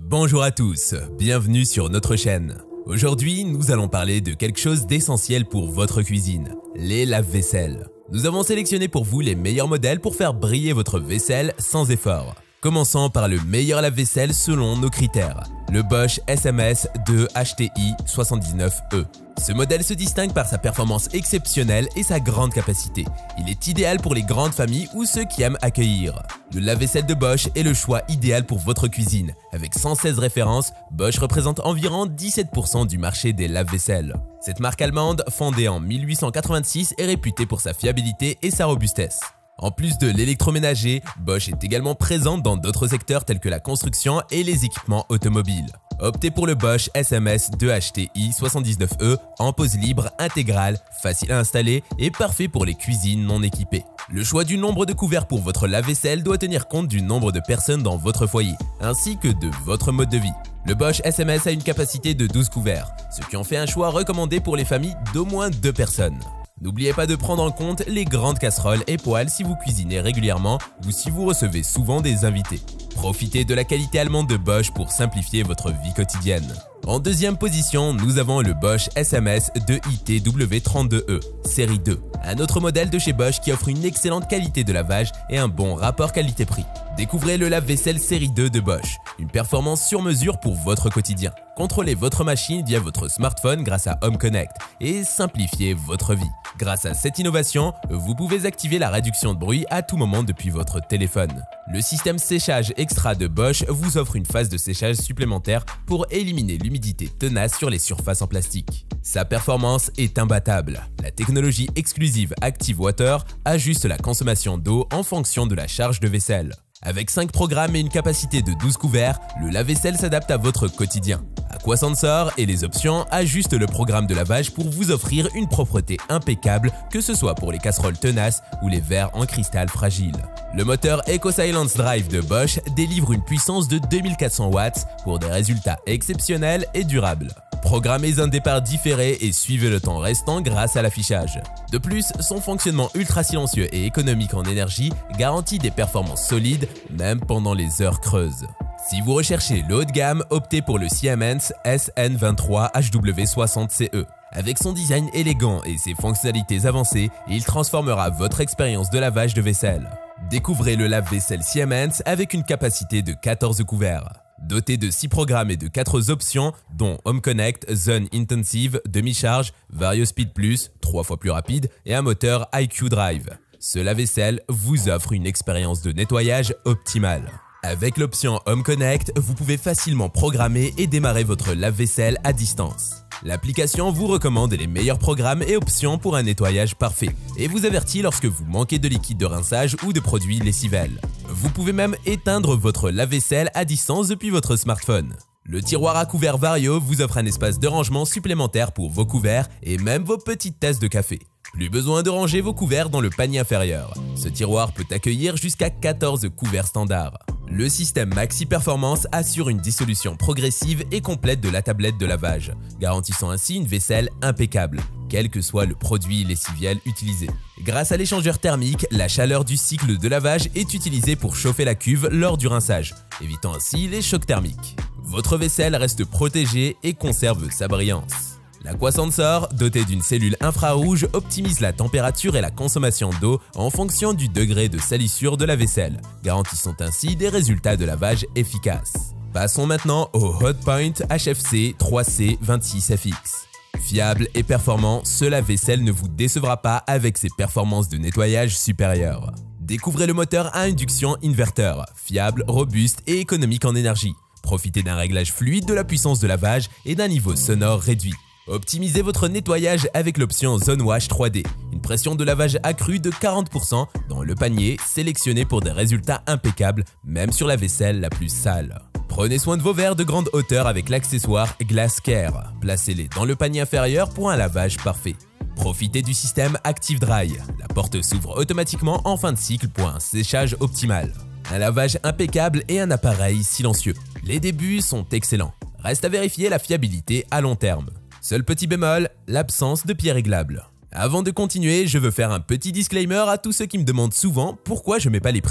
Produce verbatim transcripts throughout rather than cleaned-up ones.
Bonjour à tous, bienvenue sur notre chaîne. Aujourd'hui, nous allons parler de quelque chose d'essentiel pour votre cuisine, les lave-vaisselle. Nous avons sélectionné pour vous les meilleurs modèles pour faire briller votre vaisselle sans effort. Commençons par le meilleur lave-vaisselle selon nos critères, le Bosch S M S deux H T I soixante-dix-neuf E. Ce modèle se distingue par sa performance exceptionnelle et sa grande capacité. Il est idéal pour les grandes familles ou ceux qui aiment accueillir. Le lave-vaisselle de Bosch est le choix idéal pour votre cuisine. Avec cent seize références, Bosch représente environ dix-sept pour cent du marché des lave-vaisselle. Cette marque allemande, fondée en mille huit cent quatre-vingt-six, est réputée pour sa fiabilité et sa robustesse. En plus de l'électroménager, Bosch est également présente dans d'autres secteurs tels que la construction et les équipements automobiles. Optez pour le Bosch S M S deux H T I soixante-dix-neuf E en pose libre, intégrale, facile à installer et parfait pour les cuisines non équipées. Le choix du nombre de couverts pour votre lave-vaisselle doit tenir compte du nombre de personnes dans votre foyer, ainsi que de votre mode de vie. Le Bosch S M S a une capacité de douze couverts, ce qui en fait un choix recommandé pour les familles d'au moins deux personnes. N'oubliez pas de prendre en compte les grandes casseroles et poêles si vous cuisinez régulièrement ou si vous recevez souvent des invités. Profitez de la qualité allemande de Bosch pour simplifier votre vie quotidienne. En deuxième position, nous avons le Bosch S M S deux I T W trente-deux E, série deux, un autre modèle de chez Bosch qui offre une excellente qualité de lavage et un bon rapport qualité-prix. Découvrez le lave-vaisselle série deux de Bosch, une performance sur mesure pour votre quotidien. Contrôlez votre machine via votre smartphone grâce à Home Connect et simplifiez votre vie. Grâce à cette innovation, vous pouvez activer la réduction de bruit à tout moment depuis votre téléphone. Le système séchage extra de Bosch vous offre une phase de séchage supplémentaire pour éliminer l'humidité tenace sur les surfaces en plastique. Sa performance est imbattable. La technologie exclusive Active Water ajuste la consommation d'eau en fonction de la charge de vaisselle. Avec cinq programmes et une capacité de douze couverts, le lave-vaisselle s'adapte à votre quotidien. À quoi s'en sort et les options ajustent le programme de lavage pour vous offrir une propreté impeccable, que ce soit pour les casseroles tenaces ou les verres en cristal fragile. Le moteur EcoSilence Drive de Bosch délivre une puissance de deux mille quatre cents watts pour des résultats exceptionnels et durables. Programmez un départ différé et suivez le temps restant grâce à l'affichage. De plus, son fonctionnement ultra silencieux et économique en énergie garantit des performances solides même pendant les heures creuses. Si vous recherchez le haut de gamme, optez pour le Siemens S N vingt-trois H W soixante C E. Avec son design élégant et ses fonctionnalités avancées, il transformera votre expérience de lavage de vaisselle. Découvrez le lave-vaisselle Siemens avec une capacité de quatorze couverts. Doté de six programmes et de quatre options, dont Home Connect, Zone Intensive, demi-charge, Vario Speed Plus, trois fois plus rapide, et un moteur I Q Drive. Ce lave-vaisselle vous offre une expérience de nettoyage optimale. Avec l'option Home Connect, vous pouvez facilement programmer et démarrer votre lave-vaisselle à distance. L'application vous recommande les meilleurs programmes et options pour un nettoyage parfait et vous avertit lorsque vous manquez de liquide de rinçage ou de produits lessivels. Vous pouvez même éteindre votre lave-vaisselle à distance depuis votre smartphone. Le tiroir à couverts Vario vous offre un espace de rangement supplémentaire pour vos couverts et même vos petites tasses de café. Plus besoin de ranger vos couverts dans le panier inférieur. Ce tiroir peut accueillir jusqu'à quatorze couverts standards. Le système Maxi Performance assure une dissolution progressive et complète de la tablette de lavage, garantissant ainsi une vaisselle impeccable, quel que soit le produit lessiviel utilisé. Grâce à l'échangeur thermique, la chaleur du cycle de lavage est utilisée pour chauffer la cuve lors du rinçage, évitant ainsi les chocs thermiques. Votre vaisselle reste protégée et conserve sa brillance. L'Aquasensor, doté d'une cellule infrarouge, optimise la température et la consommation d'eau en fonction du degré de salissure de la vaisselle, garantissant ainsi des résultats de lavage efficaces. Passons maintenant au Hotpoint H F C trois C vingt-six F X. Fiable et performant, ce lave-vaisselle ne vous décevra pas avec ses performances de nettoyage supérieures. Découvrez le moteur à induction inverter, fiable, robuste et économique en énergie. Profitez d'un réglage fluide de la puissance de lavage et d'un niveau sonore réduit. Optimisez votre nettoyage avec l'option Zone Wash trois D, une pression de lavage accrue de quarante pour cent dans le panier sélectionné pour des résultats impeccables même sur la vaisselle la plus sale. Prenez soin de vos verres de grande hauteur avec l'accessoire Glass Care. Placez-les dans le panier inférieur pour un lavage parfait. Profitez du système Active Dry. La porte s'ouvre automatiquement en fin de cycle pour un séchage optimal. Un lavage impeccable et un appareil silencieux. Les débuts sont excellents. Reste à vérifier la fiabilité à long terme. Seul petit bémol, l'absence de pieds réglables. Avant de continuer, je veux faire un petit disclaimer à tous ceux qui me demandent souvent pourquoi je mets pas les prix.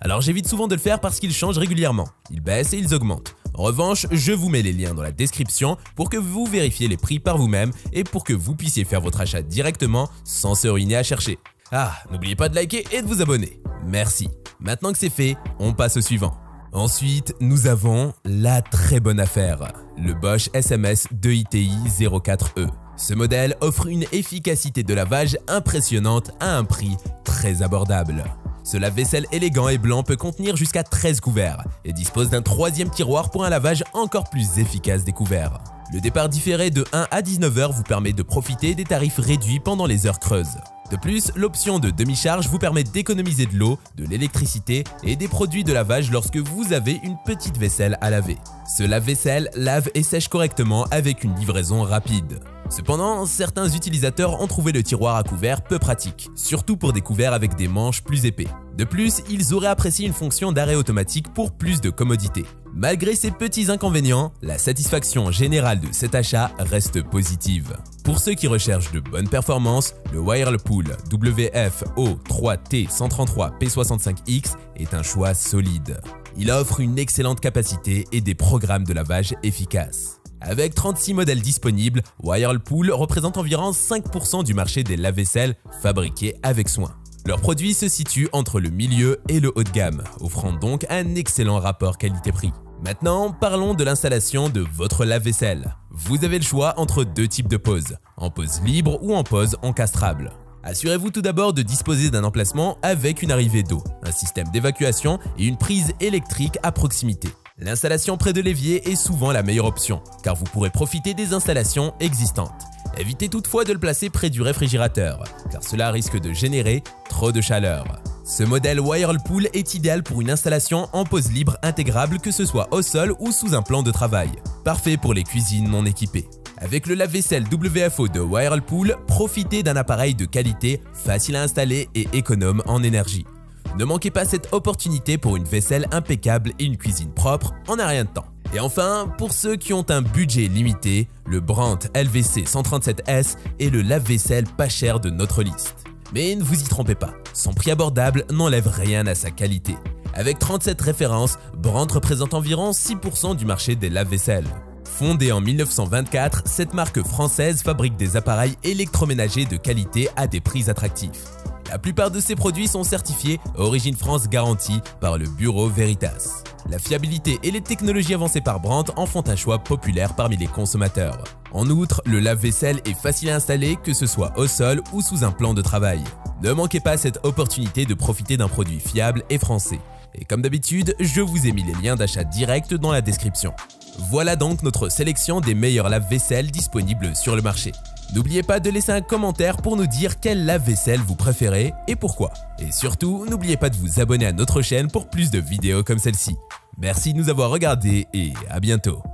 Alors j'évite souvent de le faire parce qu'ils changent régulièrement. Ils baissent et ils augmentent. En revanche, je vous mets les liens dans la description pour que vous vérifiez les prix par vous-même et pour que vous puissiez faire votre achat directement sans se ruiner à chercher. Ah, n'oubliez pas de liker et de vous abonner. Merci. Maintenant que c'est fait, on passe au suivant. Ensuite, nous avons la très bonne affaire, le Bosch S M S deux I T I zéro quatre E. Ce modèle offre une efficacité de lavage impressionnante à un prix très abordable. Ce lave-vaisselle élégant et blanc peut contenir jusqu'à treize couverts et dispose d'un troisième tiroir pour un lavage encore plus efficace des couverts. Le départ différé de un à dix-neuf heures vous permet de profiter des tarifs réduits pendant les heures creuses. De plus, l'option de demi-charge vous permet d'économiser de l'eau, de l'électricité et des produits de lavage lorsque vous avez une petite vaisselle à laver. Ce lave-vaisselle lave et sèche correctement avec une livraison rapide. Cependant, certains utilisateurs ont trouvé le tiroir à couverts peu pratique, surtout pour des couverts avec des manches plus épais. De plus, ils auraient apprécié une fonction d'arrêt automatique pour plus de commodité. Malgré ces petits inconvénients, la satisfaction générale de cet achat reste positive. Pour ceux qui recherchent de bonnes performances, le Whirlpool W F O trois T cent trente-trois P soixante-cinq X est un choix solide. Il offre une excellente capacité et des programmes de lavage efficaces. Avec trente-six modèles disponibles, Whirlpool représente environ cinq pour cent du marché des lave-vaisselle fabriqués avec soin. Leurs produits se situent entre le milieu et le haut de gamme, offrant donc un excellent rapport qualité-prix. Maintenant, parlons de l'installation de votre lave-vaisselle. Vous avez le choix entre deux types de poses, en pose libre ou en pose encastrable. Assurez-vous tout d'abord de disposer d'un emplacement avec une arrivée d'eau, un système d'évacuation et une prise électrique à proximité. L'installation près de l'évier est souvent la meilleure option, car vous pourrez profiter des installations existantes. Évitez toutefois de le placer près du réfrigérateur, car cela risque de générer trop de chaleur. Ce modèle Whirlpool est idéal pour une installation en pose libre intégrable, que ce soit au sol ou sous un plan de travail. Parfait pour les cuisines non équipées. Avec le lave-vaisselle W F O de Whirlpool, profitez d'un appareil de qualité, facile à installer et économe en énergie. Ne manquez pas cette opportunité pour une vaisselle impeccable et une cuisine propre en un rien de temps. Et enfin, pour ceux qui ont un budget limité, le Brandt L V C cent trente-sept S est le lave-vaisselle pas cher de notre liste. Mais ne vous y trompez pas, son prix abordable n'enlève rien à sa qualité. Avec trente-sept références, Brandt représente environ six pour cent du marché des lave-vaisselle. Fondée en mille neuf cent vingt-quatre, cette marque française fabrique des appareils électroménagers de qualité à des prix attractifs. La plupart de ces produits sont certifiés Origine France Garantie par le Bureau Veritas. La fiabilité et les technologies avancées par Brandt en font un choix populaire parmi les consommateurs. En outre, le lave-vaisselle est facile à installer, que ce soit au sol ou sous un plan de travail. Ne manquez pas cette opportunité de profiter d'un produit fiable et français. Et comme d'habitude, je vous ai mis les liens d'achat direct dans la description. Voilà donc notre sélection des meilleurs lave-vaisselle disponibles sur le marché. N'oubliez pas de laisser un commentaire pour nous dire quel lave-vaisselle vous préférez et pourquoi. Et surtout, n'oubliez pas de vous abonner à notre chaîne pour plus de vidéos comme celle-ci. Merci de nous avoir regardés et à bientôt.